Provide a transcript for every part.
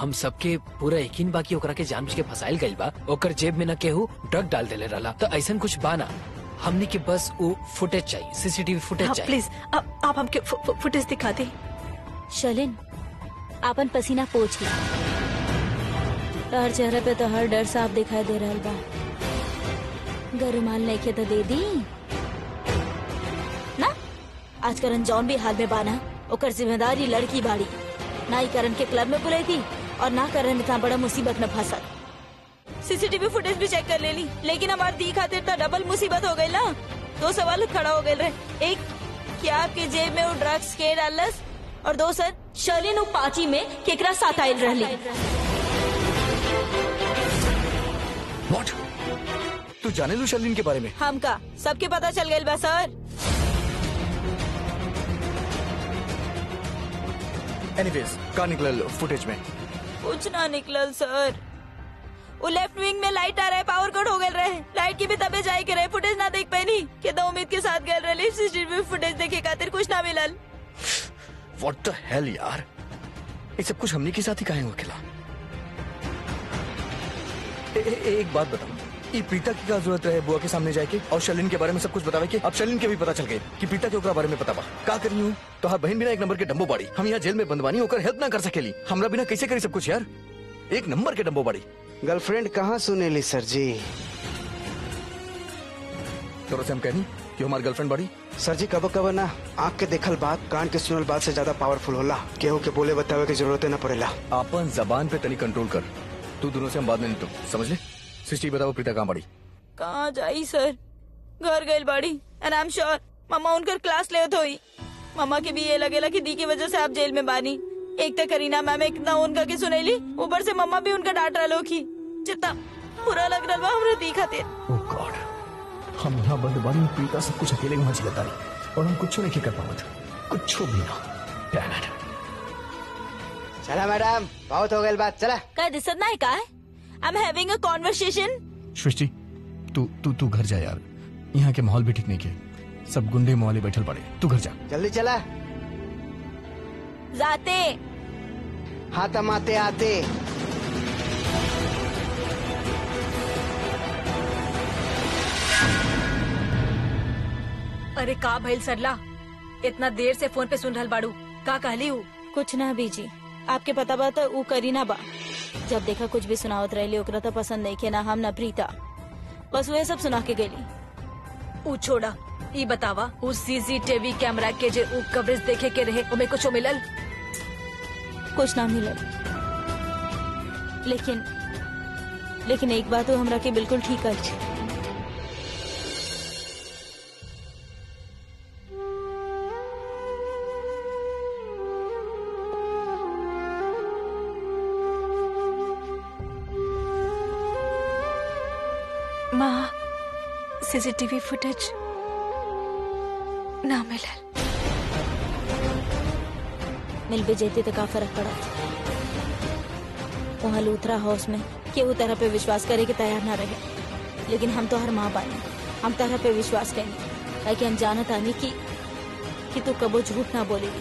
हम सबके पूरा यकीन बाकी ओकरा के जानबूझ के फसाइल गइल बा। ओकर जेब में न केहू ड्रग डाल देले रहला, तो ऐसा कुछ बाना। हमने के बस वो फुटेज चाहिए, सीसीटीवी फुटेज चाहिए। प्लीज आप हमके फुटेज दिखा दे। शलिन, आपन पसीना पोंछ ली। तोहर चेहरा पे तो हर डर साफ दिखाई दे रहल बा। गरुमाल नहीं तो दे दी ना। आज करण जौन भी हाल में बाना, ओकर जिम्मेदारी लड़की बाड़ी ना। ही करण के क्लब में बुलाई थी और ना करण इतना बड़ा मुसीबत में फंसा। सीसीटीवी फुटेज भी चेक कर ले ली, लेकिन हमारी दी खातिर तो डबल मुसीबत हो गई ना। दो सवाल खड़ा हो गए रहे। एक, क्या आपके जेब में वो ड्रग्स के डालस, और दो सर शलिन पाची में केकरा साथ आयल रहली। What? तू जाने लू शर्लिन के बारे में? हमका सबके पता चल गई बा सर। एनीवेज, का निकलल फुटेज में? कुछ ना निकलल सर। वो लेफ्ट विंग में लाइट आ रहा है, पावर कट हो गए रहे। लाइट की भी तबे जाए के रहे, फुटेज ना देख पाई। के दो उम्मीद के साथ गए रहे, सीसीटीवी फुटेज देखे खातिर कुछ ना मिलल। What the hell यार, ये सब कुछ हमने के साथ ही काहे हो खेला? एक बात बताओ, ये प्रीता की क्या जरूरत है बुआ के सामने जाके और शर्लिन के बारे में सब कुछ बतावे के? अब शर्लिन के भी पता चल गए कि प्रीता के ओकरा बारे में पता बा। का करी हूँ तो हर बहन बिना एक नंबर के डम्बो बाड़ी। हम यहाँ जेल में बंदवानी होकर हेल्प ना कर सकेली। हमरा बिना कैसे करी सब कुछ यार? एक नंबर के डम्बो बाड़ी। गर्लफ्रेंड कहाँ सुनेली सर जी? तो हम कहनी कि हमारी गर्लफ्रेंड बाड़ी। सर जी कबो कबो ना आँख के देखल बात कान के सुनल बात से ज्यादा पावरफुल होला। केहू के बोले बतावे की जरूरत न पड़ेला। अपन जबान पे तनी कंट्रोल कर। तू दोनों से हम बाद में नहीं, तो समझ ले। सिस्टी बताओ प्रीता कहाँ बाड़ी? कहाँ जाई सर, घर गई बाड़ी। And I am sure mamma उनकर क्लास ले हुई। मम्मा के भी ये लगेला कि दी की वजह से आप जेल में बानी। एक तो करीना मैम इतना उनका की सुनैली, ऊपर से मम्मा भी उनका डांट रहा की। जितना बुरा लग रहा हमरा दी खातिर। ओह गॉड, हम यहाँ बंदबानी में प्रीता सब कुछ अकेले वहाँ झेलता रही और हम कुछ नहीं कर पावत, कुछ भी ना। Damn it. चला मैडम, बहुत हो गई बात, चला। क्या दिसत ना है का? I am having a conversation. Srishti, तू घर जा यार, यहाँ के माहौल भी ठीक नहीं के। सब गुंडे मोहल्ले बैठल पड़े, तू घर जा। जल्दी चला। जाते हाँ तम आते आते। अरे का भइल सरला, इतना देर से फोन पे सुन रहल बाड़ू, का कहली हूँ? कुछ ना बीजी, आपके पता बा तो वो करीना बा। जब देखा कुछ भी सुनावत रही, ओकरा तो पसंद नहीं के, ना हम ना प्रीता। बस वह सब सुना के गई। ऊ छोड़ा, ई बतावा उस सीसीटीवी कैमरा के जे ऊ कवरेज देखे के रहे, उमे कुछ मिलल? कुछ ना मिलल, लेकिन एक बात वो हमरा के बिल्कुल ठीक कर। माँ, सीसीटीवी फुटेज ना मिलल। मिल भी जेती तो का फर्क पड़ा। वहाँ लूथरा हाउस में केहू तरह पे विश्वास करे के तैयार ना रहे, लेकिन हम तो हर माँ बानी, हम तरह पे विश्वास करेंगे। ताकि हम जानत आनी कि तू कबो झूठ ना बोलेगी।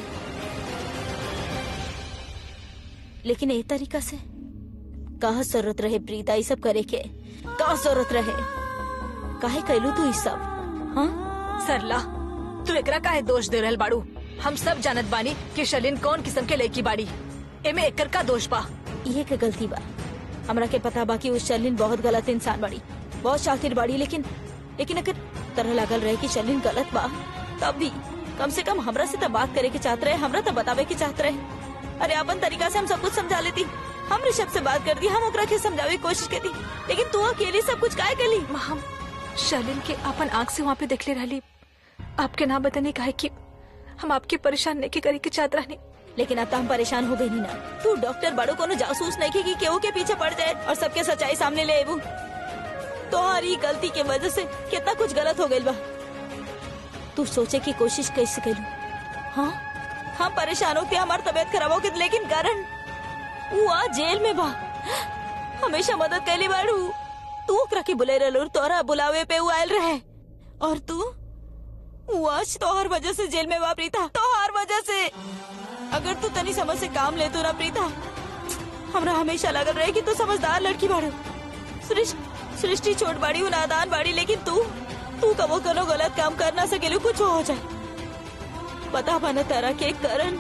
लेकिन एक तरीका से कहा जरूरत रहे प्रीता ये सब करे के? का जरूरत रहे? काहे कैलू तू ये सब? हाँ सरला, तू एकरा काहे दोष दे रहल बाड़ू? हम सब जानत बानी कि शर्लिन कौन किस्म के लड़की बाड़ी। एमे एकर का दोष बा? ये के गलती बा। हमरा के पता बा कि उस शर्लिन बहुत गलत इंसान बाड़ी, बहुत शातिर बाड़ी। लेकिन अगर तरह लागल रहे कि शर्लिन गलत बा, तब भी कम से कम हमरा से तो बात करे के चाहत रहे, हमरा तो बतावे के चाहत रहे। अरे अपन तरीका से हम सब कुछ समझा लेती। हम ऋषभ से बात कर दी, हम ओकरा के समझावे की कोशिश करी, लेकिन तू अकेली सब कुछ काहे कली? हम शर्लिन के अपन आँख से वहाँ पे देख ले रही। आपके ना बताने का है कि हम आपके परेशान नहीं के करे के चाहत रहनी। लेकिन अब तो हम परेशान हो गए नहीं ना। तू डॉक्टर बड़ो को जासूस नहीं कि केहू के पीछे पड़ जाए और सबके सच्चाई सामने ले आबू। तुम्हारी गलती के वजह से कितना कुछ गलत हो गई बा। तू सोचे की कोशिश कैसे करूं? हाँ, हम परेशान होते, हमारी तबीयत खराब हो गई, लेकिन कारण वो आज जेल में बा। हमेशा मदद कैली बाड़ू। तू ओकरा के बुले रहलो, तोरा बुलावे पे वो आयल रहे, और तू वो आज तोहर वजह से जेल में बा प्रीता, तोहर वजह से। अगर तू तनी समझ से काम ले तो ना प्रीता, हमरा हमेशा लगल रहे कि तू समझदार लड़की बाड़ू। सृष्टि छोट बाड़ी हूँ, नादान बाड़ी, लेकिन तू कबो करो गलत काम कर ना सकेलू, कुछ हो जाए। पता बना तारा के करण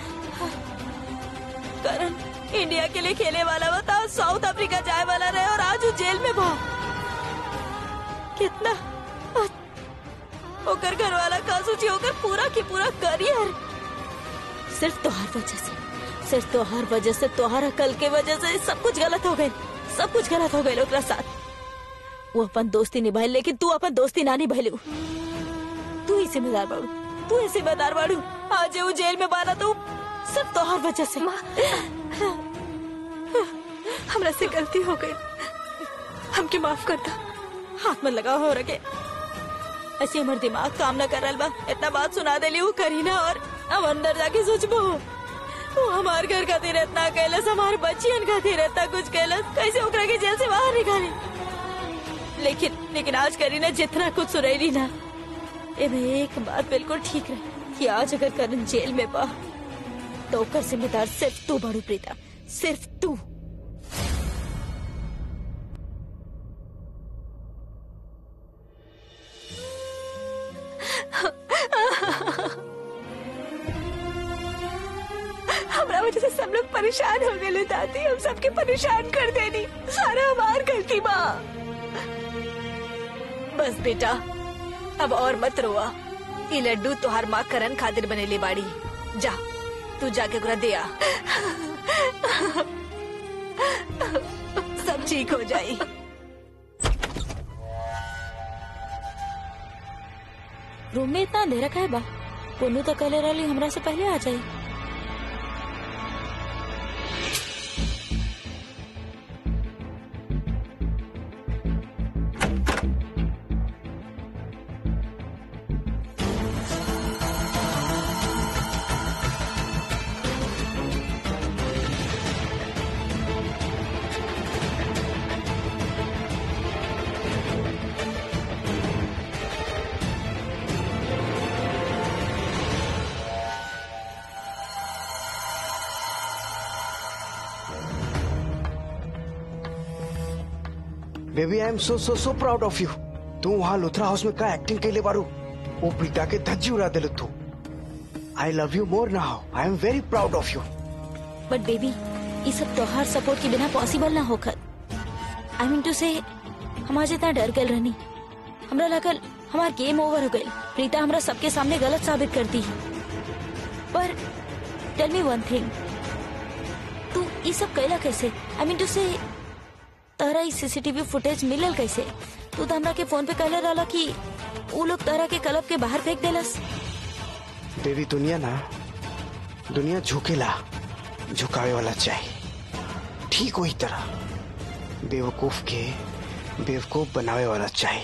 इंडिया के लिए खेले वाला बता, साउथ अफ्रीका जाए वाला रहे और आज वो जेल में बा। कितना ओकर घर वाला का सोची, ओकर पूरा की पूरा करियर सिर्फ तोहार वजह से तोहार अकल के वजह से सब कुछ गलत हो गए ओकरा साथ। वो अपन दोस्ती निभाई, लेकिन तू अपन दोस्ती ना निभालू। तू ही जिम्मेदार बाड़ू। आज वो जेल में बाना तो सिर्फ तोहार वजह से। हमरा से गलती हो गई, हमके माफ कर दा। हाथ में लगा हो रखे, ऐसे हमार दिमाग काम न कर रहा बा। इतना बात सुना देली वो करीना, और अब अंदर जाके सोचबो वो हमार घर खातिर इतना कैलस, हमार बच्चियन खातिर इतना कुछ कैलस, कैसे ओकरा के जेल से बाहर निकाली। लेकिन आज करीना जितना कुछ सुनैली ना, एमे एक बात बिल्कुल ठीक रहे कि आज अगर करण जेल में बा तो ओकर जिम्मेदार सिर्फ तू बड़ू प्रीता, सिर्फ तू। हमरा वजह से सब लोग परेशान हो गए दादी, हम सबके परेशान कर देनी, सारा हमार गलती बा। बस बेटा अब और मत रोआ, ये लड्डू तोहार माँ करण खातिर बनेली बाड़ी, जा तू जाके ओकरा दे आ, सब ठीक हो जाई। रूम में इतना अंधेरा काहे बा? पोनू तो कहले रहली हमरा से पहले आ जाई। Baby I am so proud of you. तू वहाँ लुथरा हाउस में का एक्टिंग कैले बारू, वो प्रीता के धज्जी उड़ा दिल तू। I love you more now, I am very proud of you. But baby ये सब तोहार सपोर्ट के बिना पॉसिबल ना होकर। आई मीन टू से हमारे जितना डर गल रहनी, हमरा लगल हमार गेम ओवर हो गई। प्रीता हमरा सबके सामने गलत साबित कर दी। पर टेल मी वन थिंग, तू ये सब कैला कैसे? आई मीन टू से तारा सीसीटीवी फुटेज मिलल कैसे? तू तो हमरा के फोन पे कहले रहला कि वो लोग तारा के क्लब के बाहर फेंक देलस। बेबी दुनिया झुकेला, झुकावे वाला चाहिए। ठीक वही तरह बेवकूफ के बेवकूफ बनावे वाला चाहिए।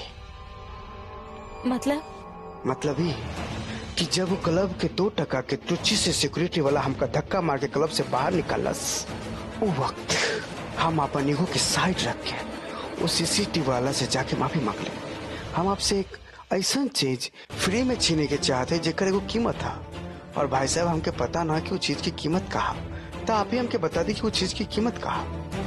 मतलब ही कि जब वो क्लब के 2 टका के तुच्छी से सिक्योरिटी वाला हमका धक्का मार के क्लब से बाहर निकालस, वो वक्त हम अपन ईगो के साइड रख के उस सीसीटीवी वाला से जाके माफी मांग ले। हम आपसे एक ऐसा चीज फ्री में छीने के चाहते जेकर एगो कीमत था, और भाई साहब हमके पता ना कि वो चीज की कीमत कहा, तो आप ही हमके बता दी कि वो चीज की कीमत कहा।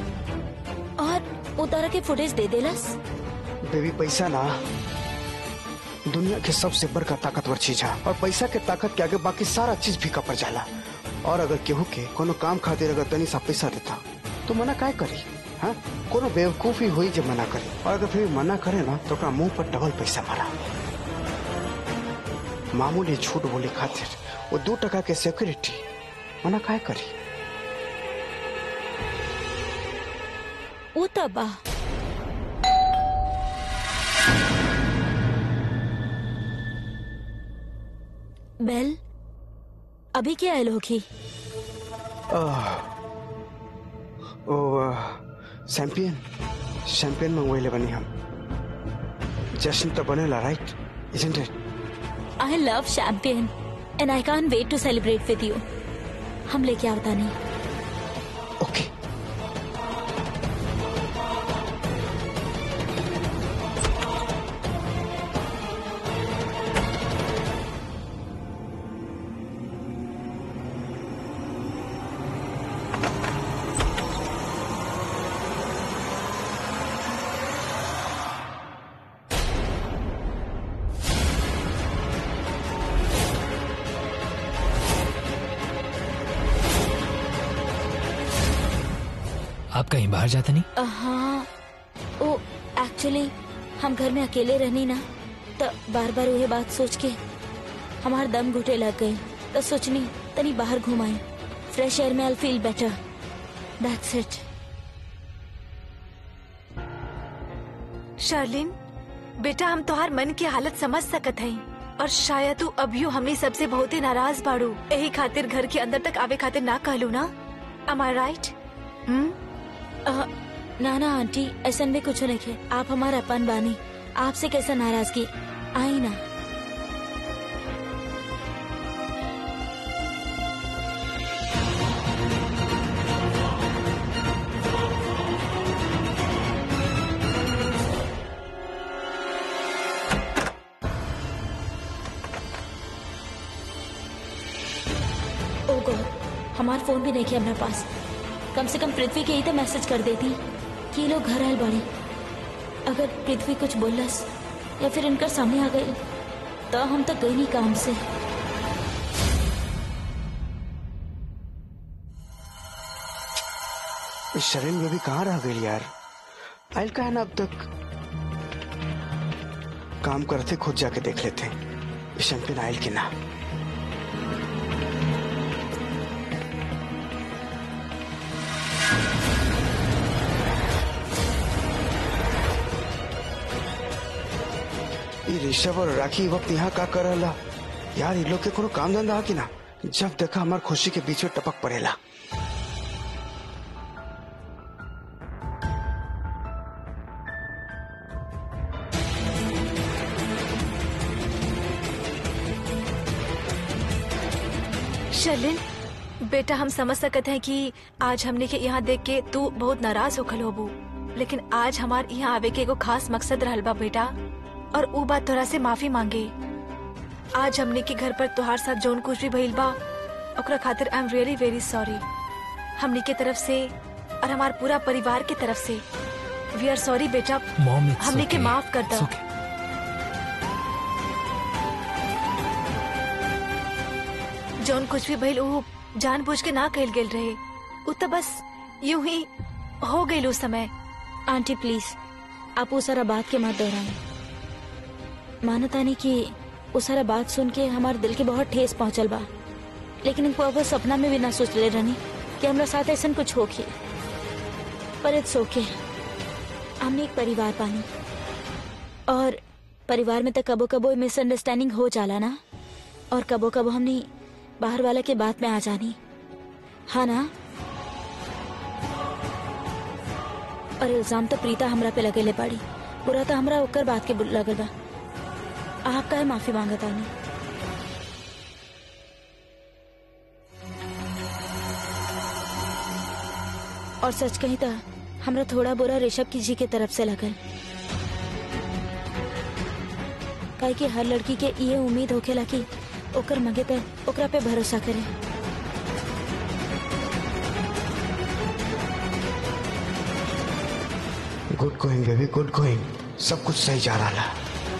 और वो तारा के फुटेज दे देलस। बेबी पैसा ना दुनिया के सबसे बड़का ताकतवर चीज है, और पैसा के ताकत के आगे बाकी सारा चीज फीका पड़ जाला। और अगर केहू के कोनो काम खातिर अगर तनी सा पैसा देता तो मना काय करी? हाँ, कोनो बेवकूफी हुई जब मना करे, और अगर फिर मना करे ना तो मुंह पर डबल पैसा मारा। मामूली झूठ बोले खातिर वो 2 टका के सिक्योरिटी मना काय करी? वो तबा बेल अभी क्या आयल होगी? शैंपियन मंगवाइले बनी हम। जश्न तो बनेला, right? Isn't it? I love champagne and I can't wait to celebrate with you. हम लेके आवता नहीं। ओके। आप कहीं बाहर जाते नहीं? हाँ, ओ एक्चुअली हम घर में अकेले रहनी ना, तो बार बार वही बात सोच के हमार दम घुटे लग गए, तो सोचनी तनी बाहर घुमाई, फ्रेश एयर में I feel better, that's it. Charlene बेटा, हम तोहार मन की हालत समझ सकत हई और शायद तू अभियो हमनी सबसे बहुत ही नाराज बाड़ू, यही खातिर घर के अंदर तक आवे खातिर ना कहलू ना। Am I right? ना ना आंटी, ऐसा भी कुछ नहीं है, आप हमारा अपन बानी, आपसे कैसा नाराजगी, आई ना। ओ गॉड, हमारा फोन भी नहीं है हमारे पास। कम से कम पृथ्वी के ही तो मैसेज कर देती कि ये लोग घर आए बड़े। अगर पृथ्वी कुछ बोलस या फिर इनकर सामने आ गई तो हम तो गई नहीं काम से। इस शरीर में भी कहाँ रह गई यार? आयल का है ना अब तक? काम करते खुद जाके देख लेते हैं इस शैंपेन आयल की ना। ये ऋषभ और राखी वक्त यहाँ का कर रहा यार? इन लोग के कोनो काम धंधा है कि ना? जब देखा हमार खुशी के बीच में टपक पड़ेला। शार्लिन बेटा, हम समझ सकते हैं कि आज हमने के यहाँ देख के तू बहुत नाराज होखल होबू, लेकिन आज हमार यहाँ आवे के एगो खास मकसद रहल बा बेटा, और ऊ बात तोरा से माफी मांगे। आज हमने के घर पर तुहार साथ जोन कुछ भी भइल बा ओकरा खातिर I am really very sorry. हमने के तरफ से और हमार पूरा परिवार के तरफ से वी आर सॉरी बेटा। हमने के माफ कर दो। जोन कुछ भी भइल ऊ जानबूझ के ना कहल गेल रहे, ऊ तो बस यूं ही हो गई उस समय। आंटी प्लीज आप वो सारा बात के मत दोहराएं। मानता नहीं कि वो सारा बात सुन के हमारे दिल के बहुत ठेस पहुंचल बा, लेकिन वो सपना में भी ना सोच ले रहनी कि हमारे साथ ऐसा कुछ होके। पर इट्स ओके, हमने एक परिवार पानी, और परिवार में तो कबो कबो मिसअंडरस्टैंडिंग हो जाला ना, और कबो कबो हमने बाहर वाला के बात में आ जानी, हाँ ना। और इल्जाम तो प्रीता हमरा पे लगेले पड़ी, पूरा तो हमरा ओकर बात के लगल बा। आप काहे माफी मांगता नहीं? और सच कही तो हमरा थोड़ा बुरा ऋषभ की जी के तरफ से लगल, काहे कि हर लड़की के ये उम्मीद होखेला कि ओकर मगे पे ओकरा पे भरोसा करे। Good going baby, good going, सब कुछ सही जा रहा है।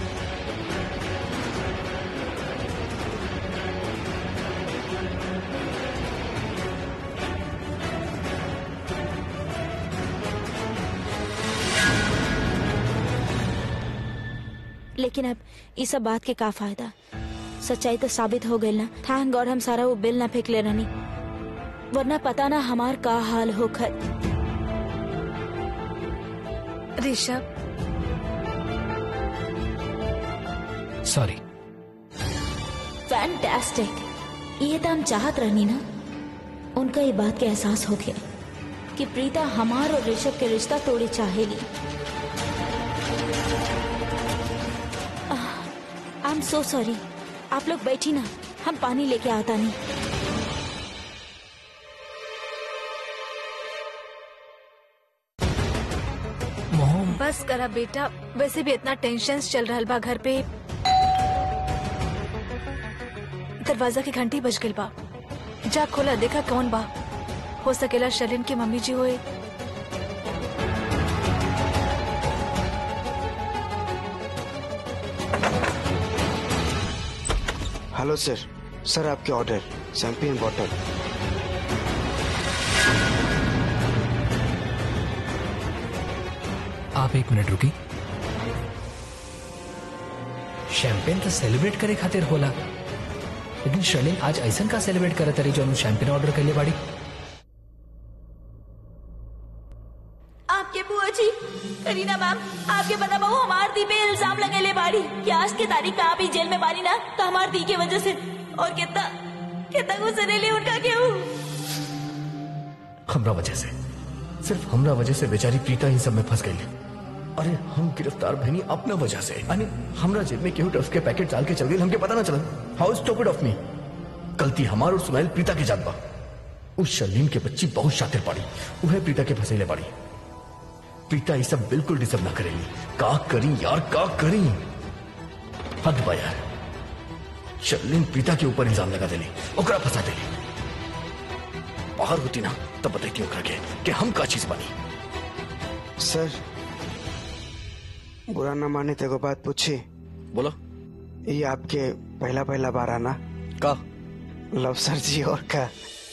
लेकिन अब इस सब बात के का फायदा? सच्चाई तो साबित हो गई ना। थैंक गॉड हम सारा वो बिल ना फेंक ले रहनी, वरना पता ना हमार का हाल हो खत। ऋषभ सॉरी। फैंटास्टिक, ये तो हम चाहत रहनी ना। उनका ये बात के एहसास हो गया कि प्रीता हमार और ऋषभ के रिश्ता तोड़े चाहेगी। I am so sorry. आप लोग बैठी ना, हम पानी लेके आता नहीं। मोहम बस करा बेटा, वैसे भी इतना टेंशन चल रहा बा घर पे। दरवाजा की घंटी बज गई बा, जा खोला देखा कौन बा। हो सकेला शर्लिन की मम्मी जी होए। हेलो सर, सर आपके ऑर्डर, शैंपेन बॉटल। आप एक मिनट रुकी। शैंपेन तो सेलिब्रेट करे खातिर होला, लेकिन शर्लिन आज ऐसा का सेलिब्रेट करे तरी जो शैंपेन ऑर्डर कर ले बाड़ी। आपके बुआ जी, करीना मैम, आपके बना बहू हमार दी पे इल्जाम लगे ले बाड़ी कि आज की तारीख में आप ही जेल में बारी ना तो हमार दी के वजह से, और कितना कितना गुस्से ले उनका क्यों? हमरा वजह से, सिर्फ हमरा वजह से बेचारी प्रीता इन सब में फंस गई। अरे हम गिरफ्तार भनी अपना वजह से। हमरा जेब में केहू ड्रग्स के पैकेट डाल के चल गई, हमके पता ना चला। How stupid of me. गलती हमार और सुनाइल प्रीता की जात बा। उस शर्लीन के बच्ची बहुत शातिर पड़ी, वह प्रीता के फंसेले पड़ी। प्रीता ये सब बिल्कुल डिजर्व ना करेगी। का करी यार, का करी? हद बा यार। शर्लीन प्रीता के ऊपर इल्जाम लगा देली, ओकरा फंसा देली। बाहर होती ना तब बताती ओकरा के कि हम का चीज बनी। सर, बुरा ना माने तो एगो बात पूछी। बोलो। ये आपके पहला पहला बार आना का? लव सर जी और का?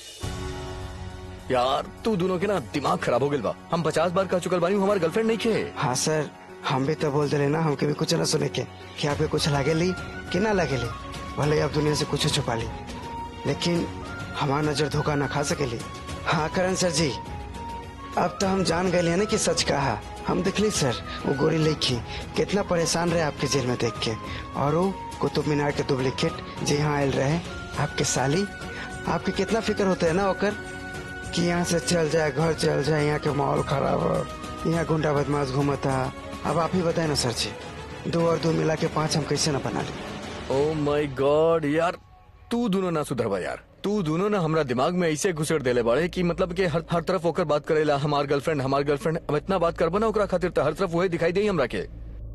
यार तू दोनों के ना दिमाग खराब हो गया बा। हम 50 बार कह चुकल बानी हमारे गर्लफ्रेंड नहीं खे। हाँ सर, हम भी तो बोल दे ना, हमके भी कुछ ना सुने के कि आपके कुछ लागे ली कि ना लागे ली। भले आप दुनिया से कुछ छुपा ली, लेकिन हमारा नजर धोखा ना खा सकेली। हाँ करण सर जी, अब तो हम जान गए ना कि सच कहा। हम देख ली सर, वो गोरी लड़की कितना परेशान रहे आपके जेल में देख के, और वो कुतुब मीनार के डुप्लीकेट जो यहाँ आयल रहे आपके साली। आपके कितना फिक्र होता है ना होकर कि यहाँ से चल जाए, घर चल जाए, यहाँ के माहौल खराब हो, यहाँ गुंडा बदमाश घूमता। अब आप ही बताए ना सर जी, 2 और 2 मिला के 5 हम कैसे ना बना ली? ओ माय गॉड यार, तू दोनों ना सुधरवा यार। तू दोनों ना हमरा दिमाग में ऐसे घुसेड़ देले बाड़े कि मतलब कि हर तरफ होकर बात करेला हमार गर्लफ्रेंड हमार गर्लफ्रेंड। अब इतना बात करबो ना ओकरा खातिर तो हर तरफ वही दिखाई दे हमरा के।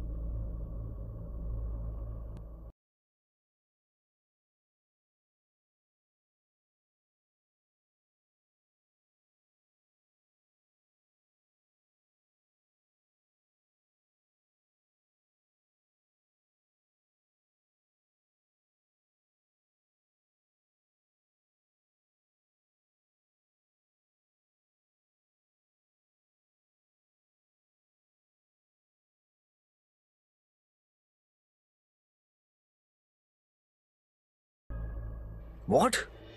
What?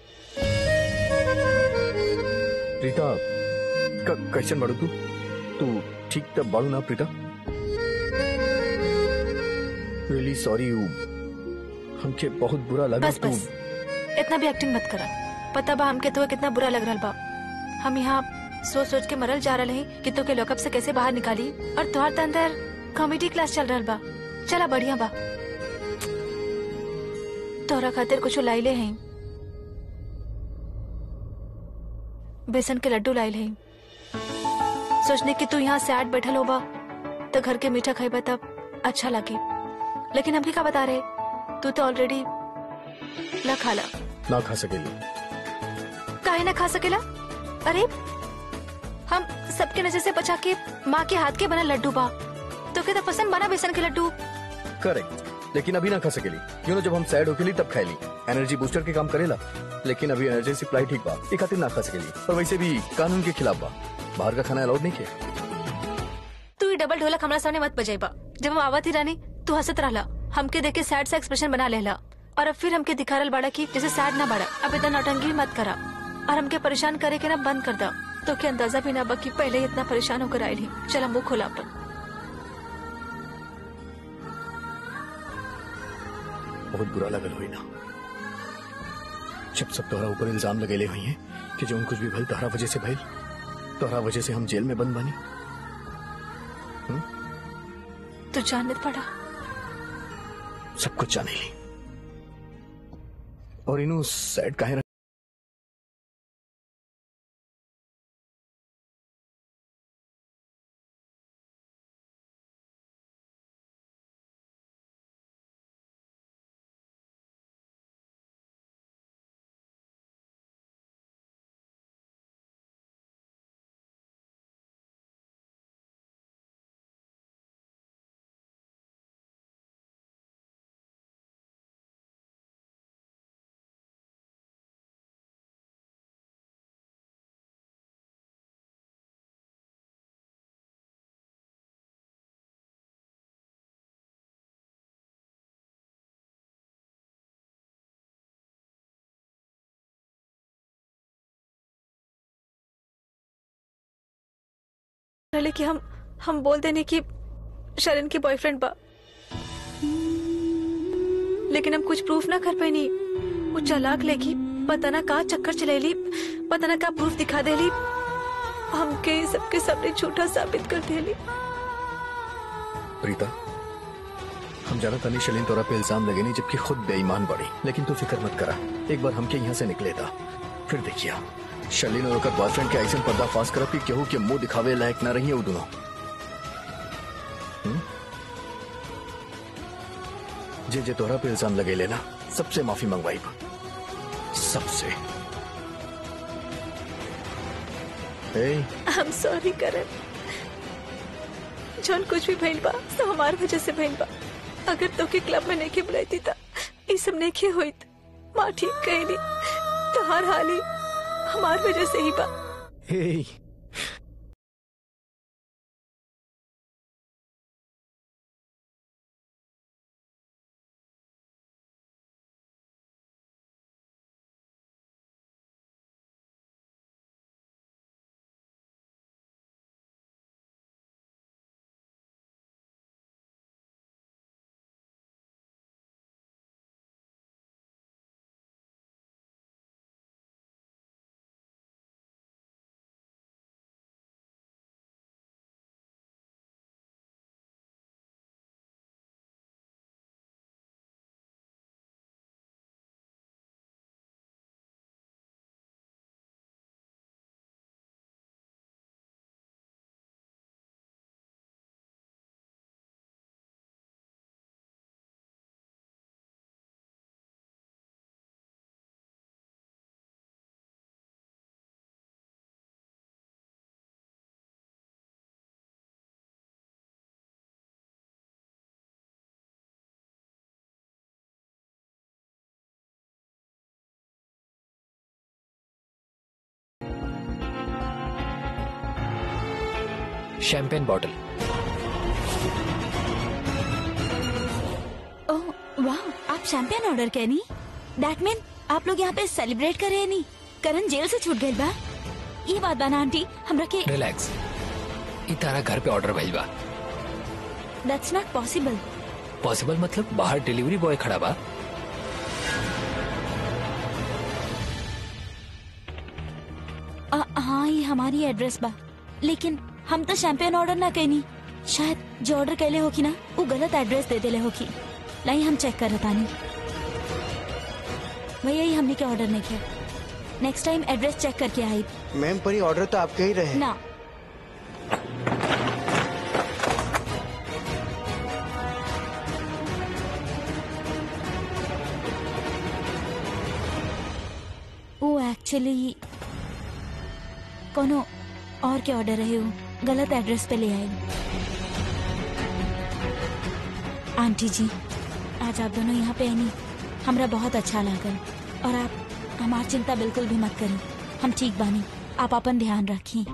प्रीता, कैसन बाड़ू तू? तू ठीक तब बाड़ू ना प्रीता? Really sorry, हमके बहुत बुरा लगा। बस बस, इतना भी एक्टिंग मत करा। पता बा हमके तो कितना बुरा लग रहा बा। हम यहाँ सोच सोच के मरल जा रहे हैं कि तो के लॉकअप से कैसे बाहर निकाली, और तुहार अंदर कॉमेडी क्लास चल रहा बा। चला बढ़िया बा, तोहरा खातिर कुछ लाइले हैं, बेसन के लड्डू लाइल हैं। सोचने कि तू यहाँ सैड बैठल होबा तो घर के मीठा खाइबा तब अच्छा लगे, लेकिन हमके क्या बता रहे, तू तो ऑलरेडी ला खाला। ना खा सकेली। काहे ना खा सकेला? अरे हम सबके नजर से बचा के माँ के हाथ के बना लड्डू बा, तो क्या पसंद बना बेसन के लड्डू? करेक्ट, लेकिन अभी ना खा सकेली। जब हम सैड होकेली तब खाएली, एनर्जी बूस्टर के काम करेला। लेकिन अभी एनर्जी सप्लाई ठीक बा, एक खातिर ना खा सकेली। और वैसे भी कानून के खिलाफ बा, बाहर का खाना अलाउड नहीं किया। तू ही डबल ढोलक हमारा सामने मत बजाइबा। जब हम आवत ही रानी तू हंसत रहला, हमके देख के सैड सा एक्सप्रेशन बना लेला, और अब फिर हमके दिखा रहा बाड़ा की जैसे सैड ना बाड़ा। अब इतना नौटंकी भी मत करा और हमके परेशान करे के ना बंद कर दा। तो क्या अंदाजा भी ना बा कि पहले ही इतना परेशान होकर आये ही। चला मुंह खोला अपन। बहुत बुरा लगल हुई ना जब सब तोहरा ऊपर इल्जाम लगेले हुई हैं कि जो कुछ भी भइल तोहरा वजह से भइल, तोहरा वजह से हम जेल में बंद बानी। तो जानत पड़ा, सब कुछ जाने ली। और इन्हों सैड काहे पहले कि हम बोल देने की शरण के बॉयफ्रेंड बा, लेकिन हम कुछ प्रूफ ना कर पाई। वो चालाक लेगी, पता ना का चक्कर चलेली, पता ना का प्रूफ दिखा देली, हमके सबके सामने झूठा साबित कर देली। प्रीता, हम जाना तानी शलीन तोरा पे इल्जाम लगे नहीं जबकि खुद बेईमान बड़ी, लेकिन तू फिक्र मत करा, एक बार हमके यहाँ से निकले था फिर देखिया शलीन और बॉयफ्रेंड के ऐसे पर्दाफाश करब कि केहू के मुंह दिखावे लायक ना रही है वो दोनों। जे जे तोरा पे इल्जाम लगे लेना सबसे माफी मंगवाई बा, सबसे। I'm sorry करण, जौन कुछ भी भइल बा सब हमार वजह से भइल बा। अगर तो के क्लब में नहीं बुलाई थी ये सब नहीं होइत। माँ ठीक कहली, तो हर हाली हमार वजह से ही बा। Champagne bottle. ओह वाह, आप शैंपेन ऑर्डर करनी? दैट मीन आप लोग यहाँ पे सेलिब्रेट कर रहे हैं? नहीं, करण जेल से छूट गए बा। ये बात बा ना आंटी, हमरा के रिलैक्स, ई तारा घर पे ऑर्डर भइल बा। That's not possible. पॉसिबल मतलब बाहर डिलीवरी बॉय खड़ा बा। हाँ, ये हमारी एड्रेस बा, लेकिन हम तो शैंपेन ऑर्डर ना कैनी। शायद जो ऑर्डर कैले होगी ना वो गलत एड्रेस दे देले होगी। लाई हम चेक कर तानी। भैया ये हमने क्या ऑर्डर नहीं किया, नेक्स्ट टाइम एड्रेस चेक करके आई। मैम पर ये ऑर्डर तो आपके ही रहे ना। वो एक्चुअली कोनो और के ऑर्डर रहे हो, गलत एड्रेस पे ले आए। आंटी जी, आज आप दोनों यहाँ पे आनी हमरा बहुत अच्छा लागल, और आप हमारी चिंता बिल्कुल भी मत करें, हम ठीक बानी। आप अपन ध्यान रखिए।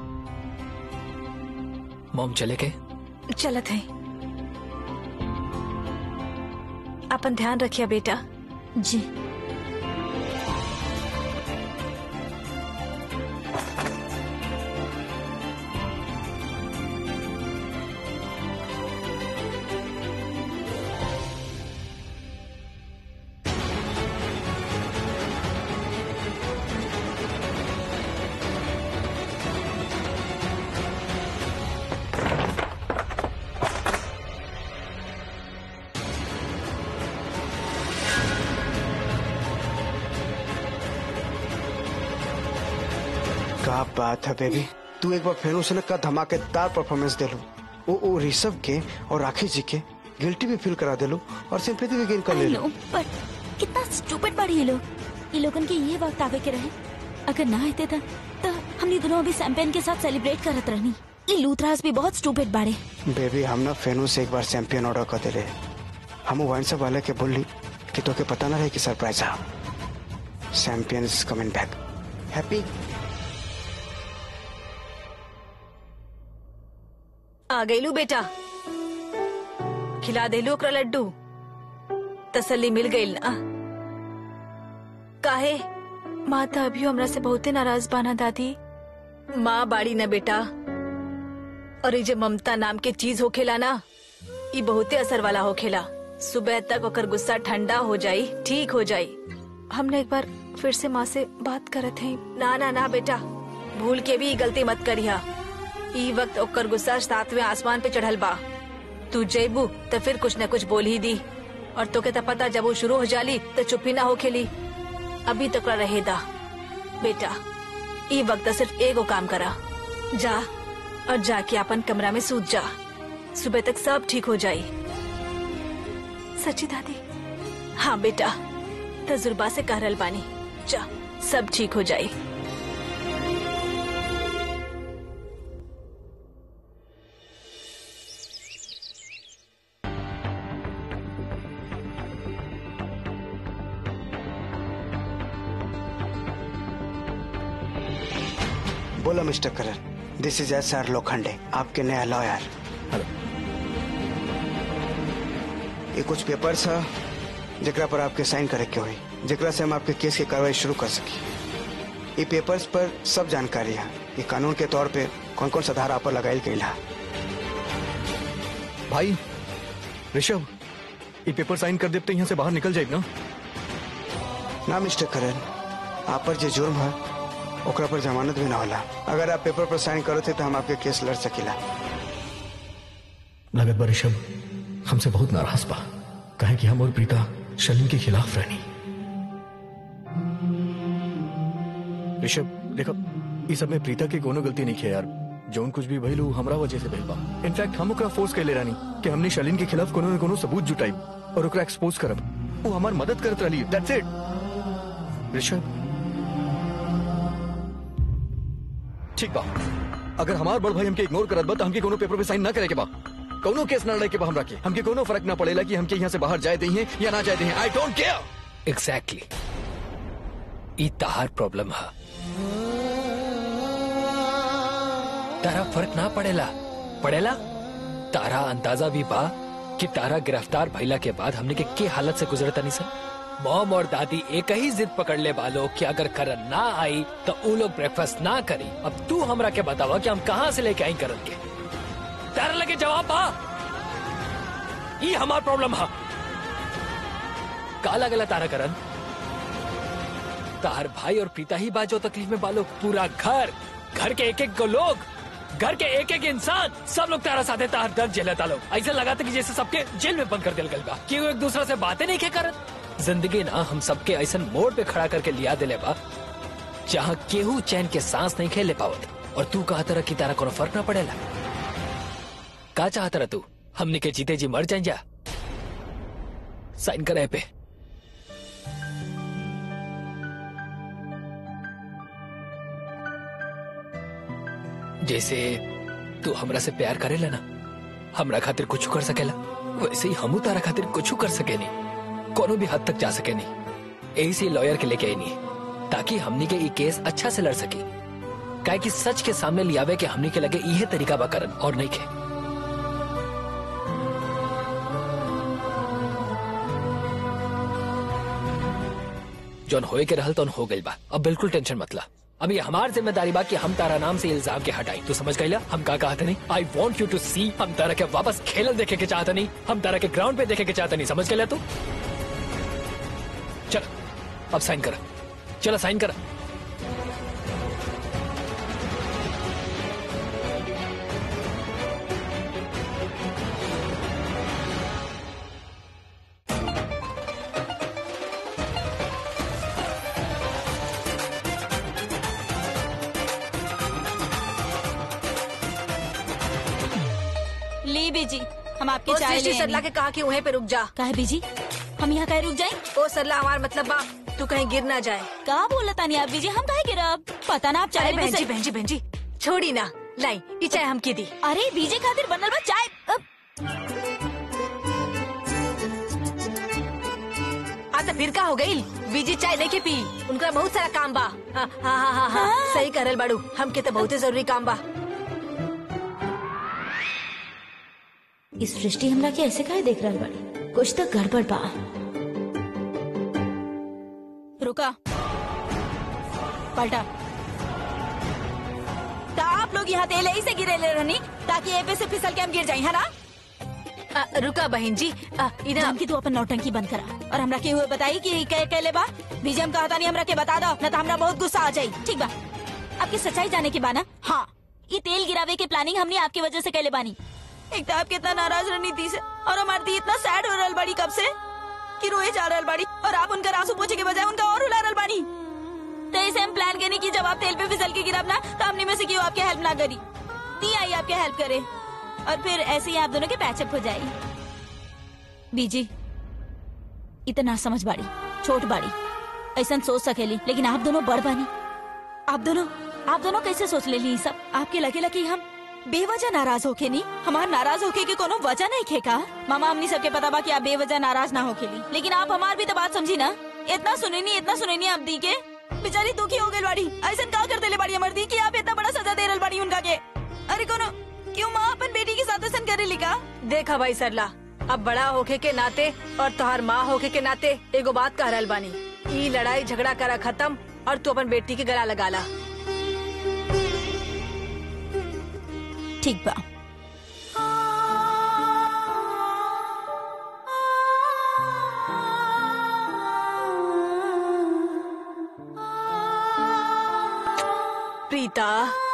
मॉम चले के चलत है, अपन ध्यान रखिए बेटा। जी। क्या बात है बेबी, तू एक बार फिर उसे का धमाकेदार परफॉर्मेंस दे लो। वो ऋषभ के और राखी जी के गिल्टी भी फील करा दे लो और सिंपैथी भी गेन कर ले लो। पर कितना स्टूपिड पड़ी ये लोगन के ये वक्त आवे के रहे। अगर ना आते था तो हमने दोनों अभी शैंपेन के साथ सेलिब्रेट करत रहनी। ये लूथरास भी बहुत स्टूपिड बाड़े। बेबी हम ना फेनू से एक बार चैंपियन ऑर्डर कर दे रहे, हम वाइन सब वाले के बोली कि तो के पता ना रहे कि सरप्राइज है। Champion is coming back. Happy आ गईलू बेटा, खिला देलू ओकरा लड्डू, तसल्ली मिल गई ना? काहे माँ तो अभी हमरा से बहुते नाराज बाना दादी। माँ बाड़ी न बेटा, और ये जे ममता नाम के चीज होखेला ना, ये बहुते असर वाला होखेला। सुबह तक ओकर गुस्सा ठंडा हो जाई, ठीक हो जाई। हमने एक बार फिर से माँ से बात करत है। ना ना ना बेटा, भूल के भी गलती मत करिया। ई वक्त ओकर गुस्सा 7वें आसमान पे चढ़ल बा। तू जैबू तो फिर कुछ न कुछ बोल ही दी, और तो के पता जब वो शुरू हो जाली तो चुप्पी ना होखेली। अभी तक रहेदा बेटा, ई वक्त सिर्फ एगो काम करा, जा और जाके अपन कमरा में सूत जा। सुबह तक सब ठीक हो जाई। सच्ची दादी? हाँ बेटा, तजुर्बा से कह रहल बानी, जा सब ठीक हो जाई। बोलो mister Karan, this is SR Lokhande, आपके नया लॉयर। ये कुछ पेपर्स है जेकरा पर आपके साइन करे के हुई, जेकरा से हम आपके केस की कार्रवाई शुरू कर सकी। ये पेपर्स पर सब जानकारी है, ये कानून के तौर पे कौन कौन सा धारा पर लगाई गई है। भाई ऋषभ, ये पेपर साइन कर देते यहाँ से बाहर निकल जाए ना? ना मिस्टर करण, आप पर जो जुर्म है ओकरा पर जमानत भी ना होला। अगर आप पेपर पर साइन करो थे तो हम आपके केस लड़ सकीला। लगत बा ऋषभ हमसे बहुत नाराज बा, कहे कि हम और प्रीता शलीन के खिलाफ रहनी। ऋषभ देखो, इस सब में प्रीता की कोनो गलती नहीं है यार। जोन कुछ भी भइल हमरा वजह से भइल बा। इनफैक्ट हम ओकरा फोर्स कैले रानी कि हमने शलीन के खिलाफ कोनो न कोनो सबूत जुटाई और ओकरा एक्सपोज करब। वो हमार मदद करत रही, दैट्स इट। ऋषभ ठीक बा, अगर हमार बड़ भाई हमके इग्नोर करत बा तो हमके कोनो पेपर पे साइन ना करे के बा, कोनो केस ना लड़े के बा हमरा के। हमके कोनो फर्क ना पड़ेला कि हमके यहाँ से बाहर जाए दही है या ना जाए दही है। I don't care. एग्जैक्टली, ई ताहार प्रॉब्लम है। तारा फर्क ना पड़ेला। तारा अंदाजा भी बा कि तारा गिरफ्तार भइला के बाद हमने के हालत से गुजरता नहीं सर। मॉम और दादी एक ही जिद पकड़ ले बालो कि अगर करण ना आई तो वो लोग ब्रेकफास्ट ना करी। अब तू हमरा के बतावा कि हम कहाँ से लेके आई करण के? तारा लगे जवाब बा, ये हमार प्रॉब्लम है। काला गला तारा करण, तार भाई और प्रीता ही बाजो तकलीफ में बालो। पूरा घर के एक गो लोग, घर के एक इंसान, सब लोग तारा साथे तार दर्द झेलता लोग। ऐसे लगाते कि जैसे सबके जेल में बंद कर दिल गल बा कि वो एक दूसरा से बातें नहीं के करत। जिंदगी ना हम सबके ऐसा मोड़ पे खड़ा करके लिया दिले बा जहाँ केहू चैन के सांस नहीं खेले पावत। और तू कहा तरह की तारा कोनो फर्क ना पड़ेला? का चाहता रहा तू? हमने के जीते जी मर जाए? जा साइन करे पे। जैसे तू हमरा से प्यार करेला ना, हमरा खातिर कुछ कर सकेला, वैसे ही हमू तारा खातिर कुछ कर सके नहीं, कोनो भी हद तक जा सके नहीं। यही से लॉयर के लेके आई नहीं, ताकि हमनी के ये केस अच्छा से लड़ सके। काहे कि सच के सामने लियावे के हमनी के लगे यह तरीका बा करन और नहीं के। जौन होए के रहल तो हो गइल बा, अब बिल्कुल टेंशन मत ला। अब ये हमार जिम्मेदारी बा कि हम तारा नाम से इल्जाम के हटाई। तू समझ गईला हम का कहते नहीं? I want you to see, हम तारा के वापस खेलल देखे के चाहते नहीं, हम तारा के ग्राउंड पे देखे के चाहते नहीं। समझ गईला तू? चल अब साइन कर, चलो साइन कर। ली बीजी, हम आपकी चाय ले सरला के कहा कि वहीं पे रुक जा। काहे बीजी, हम यहाँ कहीं रुक जाए? ओ सरला, हमार मतलब बा तू कहीं गिर ना जाए। कहा बोला तानी आप बीजी, हम काहे गिरब? पता ना आप चाय अरे बहन जी छोड़ी ना, लाई ये चाय हमकी दी। अरे बीजे खातिर बनल बा चाय। तो फिर का हो गई? बीजी चाय लेके पी, उनका बहुत सारा काम बा। हाँ। सही करल बाड़ू, हमके तो बहुत जरूरी काम बा। इस सृष्टि हमरा के ऐसे काहे देख रहा बड़ी? कुछ तो गड़बड़ बा। रुका, पलटा। तो आप लोग यहाँ तेल यही से गिरे ले रहनी ताकि ए पे से फिसल के हम गिर जाए, है ना? रुका बहन जी, इधर जानकी तू अपन नौटंकी बंद करा और हमरा के हुए बताई कि कहले बा बीजेम कहता नहीं हमरा के बता दो न तो हमरा बहुत गुस्सा आ जाई। ठीक बा, आपकी सच्चाई जाने के बाना। हाँ, ये तेल गिरावे के प्लानिंग हमने आपकी वजह से कहले बानी। एक तो आप कितना नाराज रहनी थी से और हमारी दी इतना सैड हो रहल बाड़ी कब से कि रोए जा रहल बाड़ी और आप उनका आंसू पोछे के बजाय उनका और रुला रहल बानी। तो ऐसे हम प्लान करने की जब आप तेल पे फिसल के गिरा ना तो हमने में से क्यों आपके हेल्प ना करी, दी आई आपके हेल्प करे और फिर ऐसे ही आप दोनों के पैचअप हो जाए। बीजी इतना समझ बाड़ी, छोट बाड़ी, ऐसा सोच सकेली, लेकिन आप दोनों बड़ बानी। आप दोनों कैसे सोच ले ली सब? आपके लगे कि हम बेवजह नाराज होके नहीं, हमार नाराज होके की कोनो वजह नहीं खेका। मामा हमनी सबके पता बा कि आप बेवजह नाराज ना होके ली, लेकिन आप हमार भी तो बात समझी ना। इतना सुने नहीं आप दी के बेचारी दुखी हो गई बाड़ी। ऐसा का करते ले बाड़ी हमार दी कि आप इतना बड़ा सजा दे रहल बाड़ी उनका के। अरे कोनो क्यों माँ अपन बेटी के साथ ऐसा करे लिखा? देखा भाई सरला, अब बड़ा होके के नाते और तुहार माँ होके के नाते एगो बात कह रहल बानी, ई लड़ाई झगड़ा करा खत्म और तू अपन बेटी के गला लगा ला। ठीक बा। प्रीता,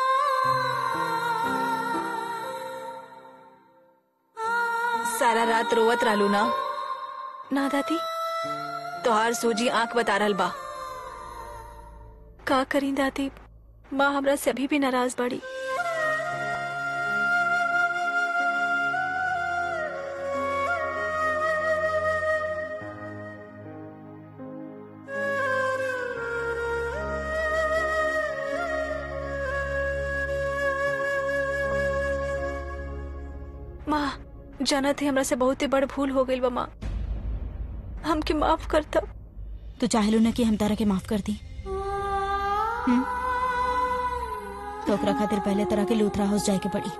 सारा रात रोवत रहलू ना? ना दादी, तोहार सूजी आंख बता रहल बा। का करी दादी, माँ हमरा से अभी भी नाराज बाड़ी। माँ जाना थे हमरा से बहुत ही बड़ भूल हो गई बा। माँ हमके माफ करता। तो चाहलू ना कि हम तारा के माफ कर दी? तो ओकरा खातिर पहले तरह के लूथरा हाउस जाए के पड़ी,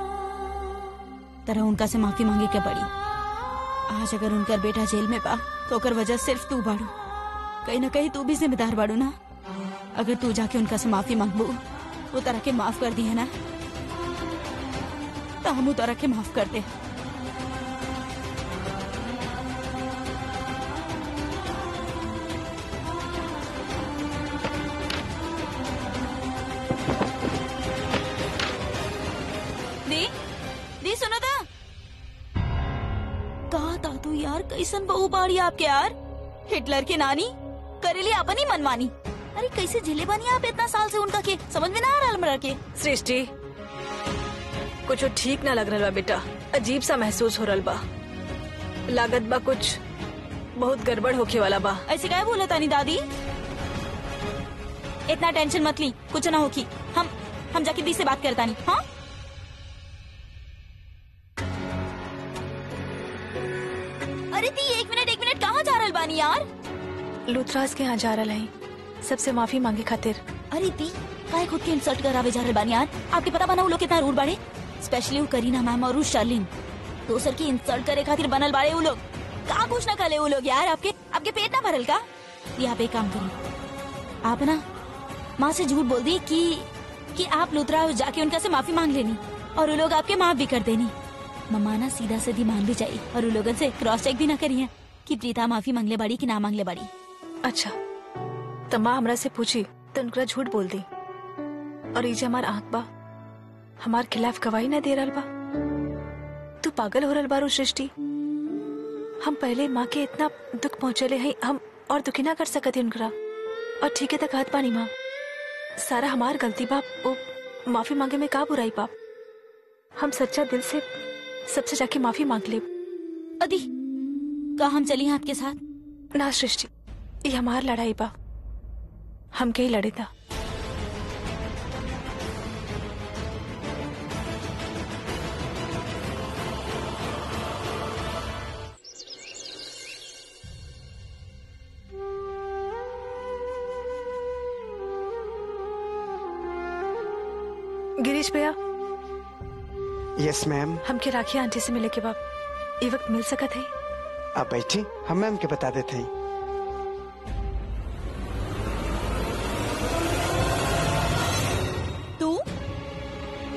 तरह उनका से माफी मांगे के पड़ी। आज अगर उनका बेटा जेल में बा तो ओकर वजह सिर्फ तू बाड़ू, कहीं ना कहीं तू भी जिम्मेदार बाड़ू ना। अगर तू जाके उनका से माफी मांगबू वो तरह के माफ कर दी है ना, तो हम तरह के माफ कर दे। दी सुनो था कहा था तू यार, कैसन बहू बाड़ी आपके यार। हिटलर के नानी करेली अपन ही मनमानी। अरे कैसे झेले बानी आप इतना साल से उनका के, समझ में ना आ रहा हमरा के। सृष्टि कुछ ठीक ना लग रहा बा बेटा, अजीब सा महसूस हो रहा बा। लागत बा कुछ बहुत गड़बड़ होके वाला बा। ऐसे क्या बोला तानी दादी? इतना टेंशन मत ली, कुछ ना होगी। हम जाके दी से बात करता नहीं। हाँ अरे दी एक मिनट कहाँ जा रहल बानी यार? लूथराज के यहाँ जा रहा है, सबसे माफी मांगे खातिर। अरे दी काहे खुद के इंसल्ट करावे जा रहल बानी यार? आपके पता बना वो लोग कितना रूड बाड़े, स्पेशली वो करीना मैम और शर्लिन। दोसर की इंसल्ट करे खातिर बनल बाड़े वो लोग। का कुछ ना करे वो लोग यार। आपके पेट ना भरल का? ये आप एक काम करिए, आप ना माँ से झूठ बोल दी कि आप लूथरा जाके उनका से माफी मांग लेनी और वो लोग आपके माफ भी कर देनी। मम्मा ना सीधा सीधी मान भी जाये और उन लोगों से क्रॉस चेक भी ना करिए कि प्रीता माफी मांगले बाड़ी कि ना मांगले बाड़ी। अच्छा तो माँ हमरा से पूछी तो उनका झूठ बोल दी और ये हमार आंख बा हमार खिलाफ गवाही ना दे रहल बा। तू पागल हो रहल बारू सृष्टि। हम पहले माँ के इतना दुख पहुँचले हैं, हम और दुखी ना कर सकते उनकरा। और ठीक है तक हाथ पानी माँ, सारा हमार गलती बाप, वो माफी मांगे में का बुराई बाप। हम सच्चा दिल से सबसे जाके माफी मांग ले। अदी का हम चलिए आपके साथ? ना सृष्टि, ये हमार लड़ाई बा, हम के ही लड़े था। गिरीश भैया। Yes ma'am. हमके राखी आंटी से मिले के बाद ये वक्त मिल सकत है? आप बैठे, हम मैम के बता देते हैं। तू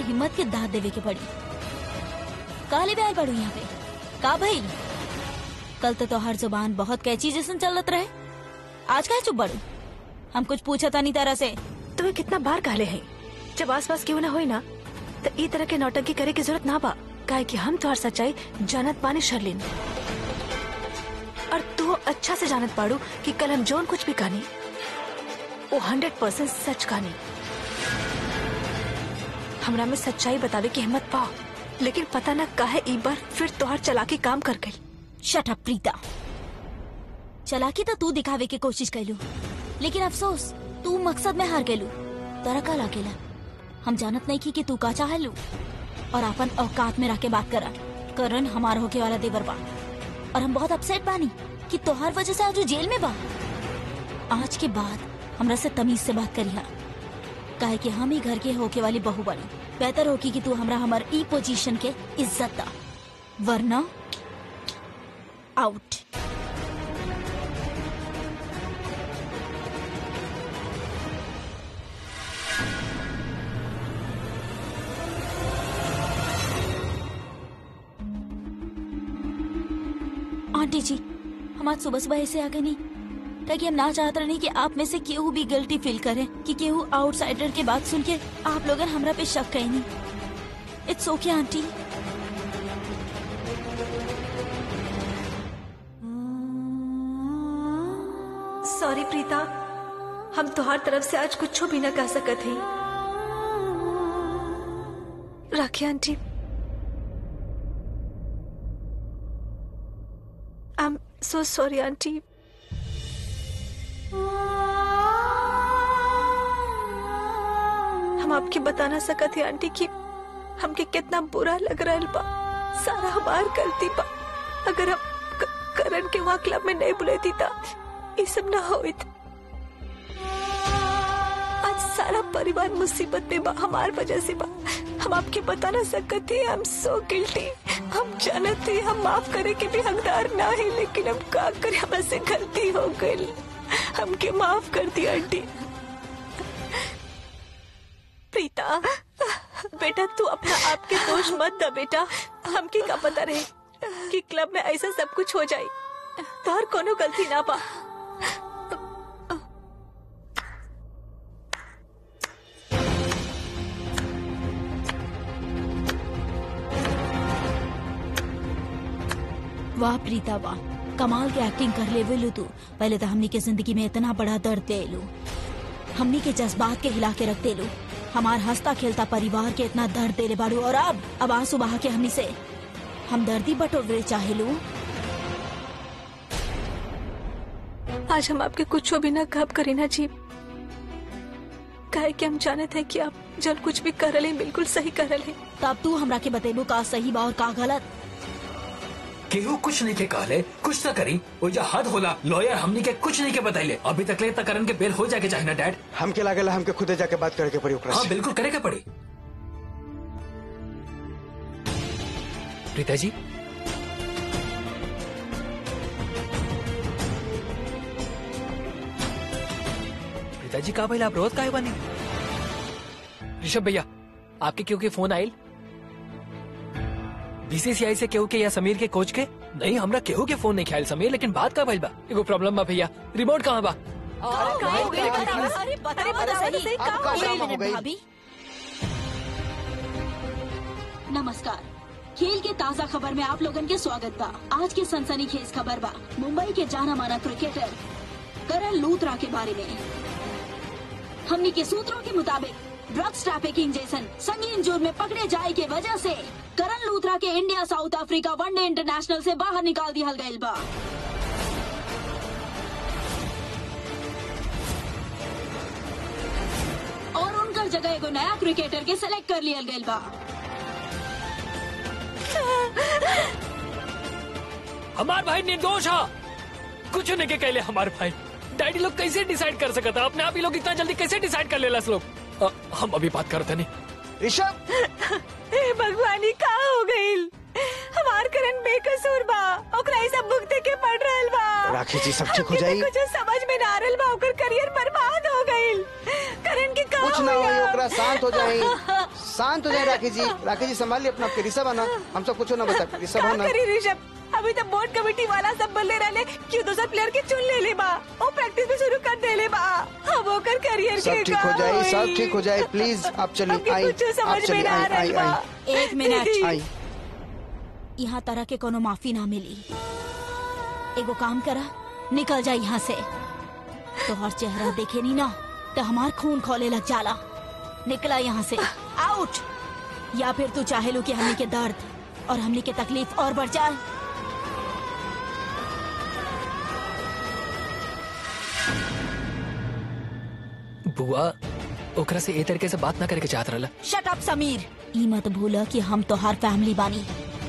हिम्मत के दाद देवे के पड़ी। काले भी आयल पड़ू यहाँ पे का भाई? कल तो हर जुबान बहुत कैची जैसन चलत रहे, आज का चुप बड़ू? हम कुछ पूछा था नहीं तरह से। तुम्हें कितना बार कहले हैं जब आसपास क्यों ना होई ना तो ई तरह के नौटंकी करे की जरूरत ना बा। काहे कि हम तुम्हार सच्चाई जानत पानी शर्लिन, और तू अच्छा से जानत पाड़ू कि कल हम जोन कुछ भी कहानी वो 100% सच कहानी। हमरा में सच्चाई बतावे की हिम्मत पाओ, लेकिन पता न काहे ई बार फिर तोहार चालाकी काम कर गई। शट अप प्रीता, चालाकी तो तू दिखावे की कोशिश कैलू, लेकिन अफसोस तू मकसद में हार गेलू। तोरा का लागेला हम जानत नहीं कि तू का चाहलू, और अपन औकात में रह के बात करा। करण हमार होके वाला देवर बा, और हम बहुत अपसेट बानी कि तोहार वजह से आज वो जेल में बा। आज के बाद हमरा से तमीज से बात करिहा, काहे कि हम ही घर के होके वाली बहू बनी। बेहतर होगी कि तू हमरा हमार ई पोजीशन के इज्जत दा, वरना आउट। आंटी जी, हम आज सुबह सुबह ऐसे आ गए नहीं ताकि हम ना चाहते नहीं कि आप में से केहू भी गिल्टी फील करे कि केहू आउटसाइडर के बात सुन के आप लोगन हमरा पे शक करें नहीं। It's okay aunty. Sorry Preeta, हम तुम्हार तरफ से आज कुछ भी न कह सकत ही। Rakhi aunty, I am so sorry aunty. हम आपके बता ना सकत है आंटी कि हमके कितना बुरा लग रहा बा। सारा हमार गलती बा। अगर हम करण के वहाँ क्लब में नहीं बुलेती था ये सब ना होइत। आज सारा परिवार मुसीबत में बा, हमार वजह से बा। हम आपके बता ना सकते। I am so guilty. हम जानते हम माफ करे के भी हकदार ना है, लेकिन हम का करे, हमसे गलती हो गई। हमके माफ कर दी आंटी। प्रीता बेटा, तू अपना आपके दोष मत दा बेटा। हमके का पता रहे कि क्लब में ऐसा सब कुछ हो जाए। तोहर कोनो गलती ना पा। वाह प्रीता वाह, कमाल के एक्टिंग कर ले वेलू तू। पहले तो हमनी के जिंदगी में इतना बड़ा दर्द दे लू, हमनी के जज्बात के हिला के रख दे लू, हमार हंसता खेलता परिवार के इतना दर्द दे ले बाड़ू, और अब आंसू बहा के हमनी से हम दर्दी बटोरे चाहे लू। आज हम आपके कुछ भी ना कब करी ना जी, काहे कि हम जाने थे कि आप जब कुछ भी कर रहे बिल्कुल सही कर रहे। तब तू हमरा के बतेबू का सही बा और का गलत। केहू कुछ नहीं के कहले, कुछ न करी। वो जो हद होला, लॉयर हमनी के कुछ नहीं के बताइले। अभी तक ले तक करण के बेल हो जाके चाहे ना डैड। हमके लागेला हमके खुदे जाके बात करे के पड़ी ओकरा हाँ से। बिल्कुल करे के पड़ी। प्रीता जी, प्रीता जी का भाई आप रोज काहे बने? ऋषभ भैया, आपके क्यों के फोन आयल? बीसीसीआई से केहू के या समीर के कोच के? नहीं, हमरा केहू के फोन नहीं ख्याल समीर, लेकिन बात का भइल बा। एगो प्रॉब्लम बा भैया, रिमोट कहाँ बा? अरे बता सही भाभी। नमस्कार, खेल के ताज़ा खबर में आप लोगन के स्वागत बा। आज के सनसनीखेज खबर बा मुंबई के जाना माना क्रिकेटर करण लूथरा के बारे में। हमनी के सूत्रों के मुताबिक ड्रग्स ट्रैफिकिंग जैसन संगीन जुर्म में पकड़े जाए के वजह से करण लूथरा के India South Africa one day international से बाहर निकाल दिया गयल बा। और उनकर जगह एगो नया क्रिकेटर के सिलेक्ट कर लिया गयल बा। हमार भाई निर्दोष है, कुछ नहीं के कहले। हमारे भाई डैडी लोग कैसे डिसाइड कर सकता? अपने आप ही लोग इतना जल्दी कैसे डिसाइड कर लेला लोग? हम अभी बात करते नहीं। ऋषभ, भगवानी का हो गई। हमार करण बेकसूर बा, ओकरा ऐसा भुगते के पड़ रहल बा। राखी जी सब ठीक हो जाई। कुछ समझ में ना आ रहल बा, ओकर करियर बर्बाद हो गई। करण की का कुछ ना होई, ओकरा शांत हो जाई। शांत हो जाए राकेश जी संभालिए अपना आपके ऋषभ है ना, हम सब कुछ ना बता ऋषभ है ना। ऋषभ अभी तो बोर्ड कमेटी वाला सब बोले रहे कि दूसरा प्लेयर के चुन ले बा, वो प्रैक्टिस भी शुरू कर दे ले बा, अब होकर करियर सब ठीक हो जाए, सब ठीक हो जाए, प्लीज आप चलिए, आई कुछ समझ में ना आ रहा बा। एक मिनट, आई यहाँ तरह के कोनो माफी ना मिली। एगो काम करा, निकल जा यहाँ से। तो हर चेहरा देखे नहीं ना तो हमार खून खोले लग जाला। निकला यहाँ से, आउट। या फिर तू चाहे लो कि हमने के दर्द और हमने के तकलीफ और बढ़ जाए। बुआ ओकरा से ए तरीके से बात ना करके चाहत रहला। शट अप समीर, ई मत भूला कि हम तो हर फैमिली बानी।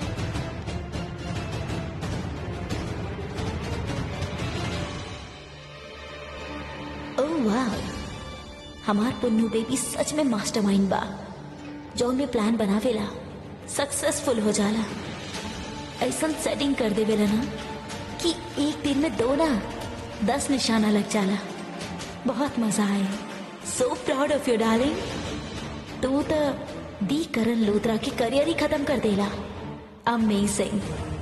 ओह वाह, हमार पुन्नू बेबी सच में मास्टरमाइंड बा। जौन भी प्लान बनावेला सक्सेसफुल हो जाला। ऐसा सेटिंग कर देवेला ना कि एक दिन में 2 ना 10 निशाना लग जाला। बहुत मजा आए। So proud of you darling. तू तो दी करण लूथरा की करियर ही खत्म कर देला। अमेजिंग।